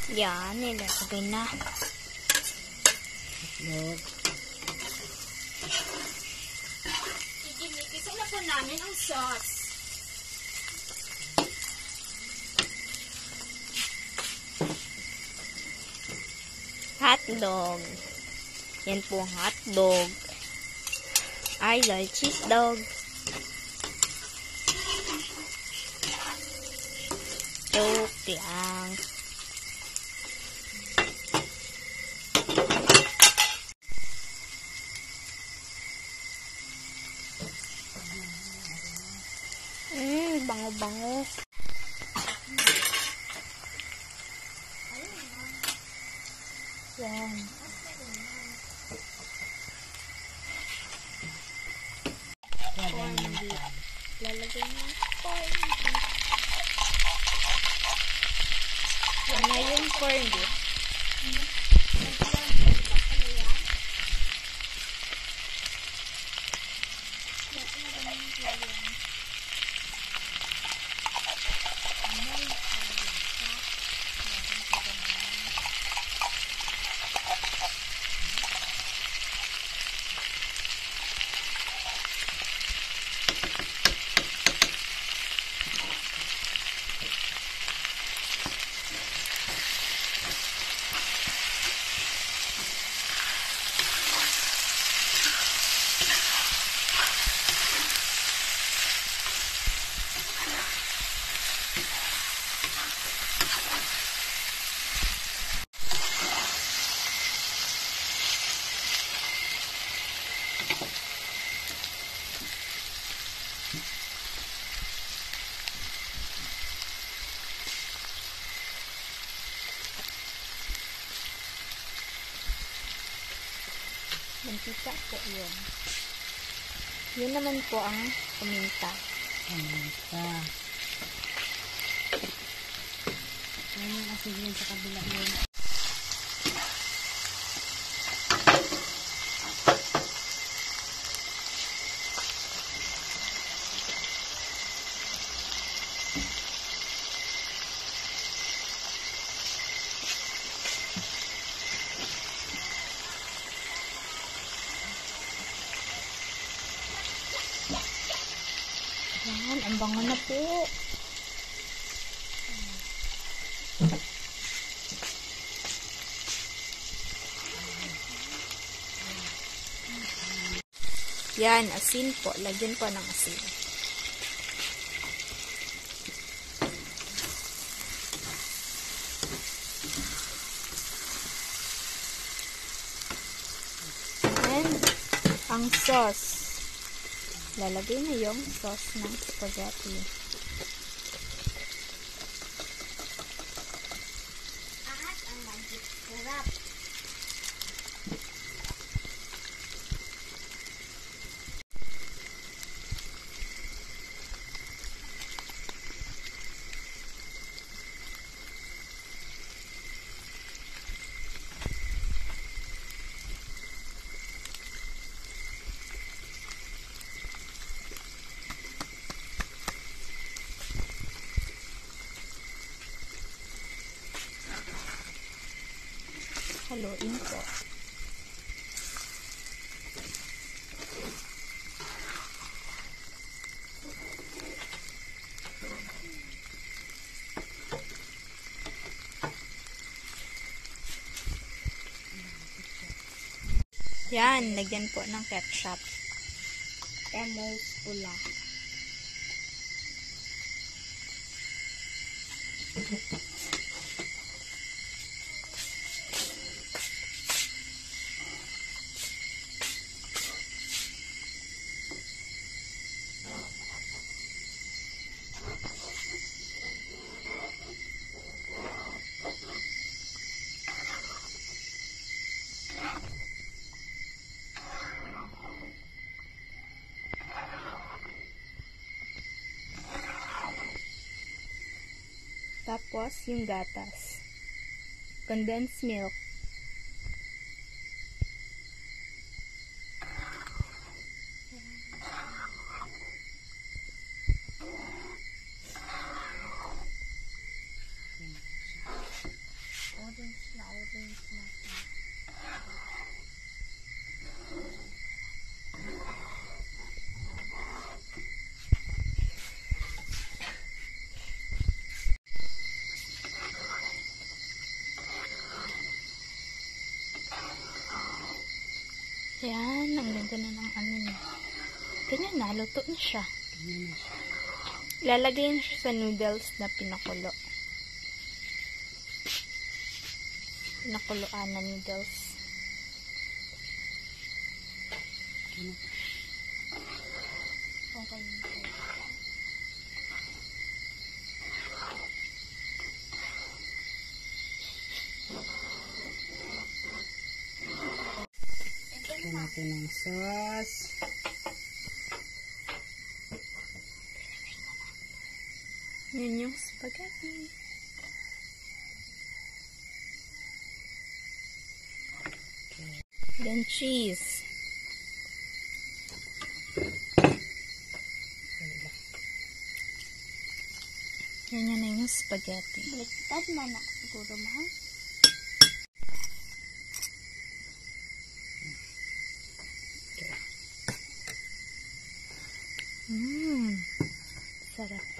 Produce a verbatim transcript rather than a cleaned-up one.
Yan, nilagay na. Itlog. Igimikisa na po namin ang sauce. Hotdog. Yan po ang hotdog. Idol cheese dog. Joke lang. Mmm, bango-bango. Yan. Corn beef. Lalagay mo corn beef. Yan na yung corn beef. Mantika po yun. Yun naman po ang paminta. Paminta. Ano yung asin yun sa kabila yun? Yan, ang bango na po. Yan, asin po. Lagyan po ng asin. And, ang sauce. Lalagay na yung sauce ng spaghetti. At ang magic sarap. Haluin po. Yan, lagyan po ng ketchup. Emulse pula. Tapos, yung gatas. Condensed milk. Sausage natin. Yan, ang ganda na ng ano niya. Ganyan na, luto na siya. Ganyan na siya. Lalagay na siya sa noodles na pinakulo. Pinakuloan na noodles. Ganyan. Okay. Lagyan natin ng sauce. Yan yung spaghetti. Okay. Then cheese. Yan yan na yung spaghetti. Baliktad na na siguro, mahal. Mmm. Sarap.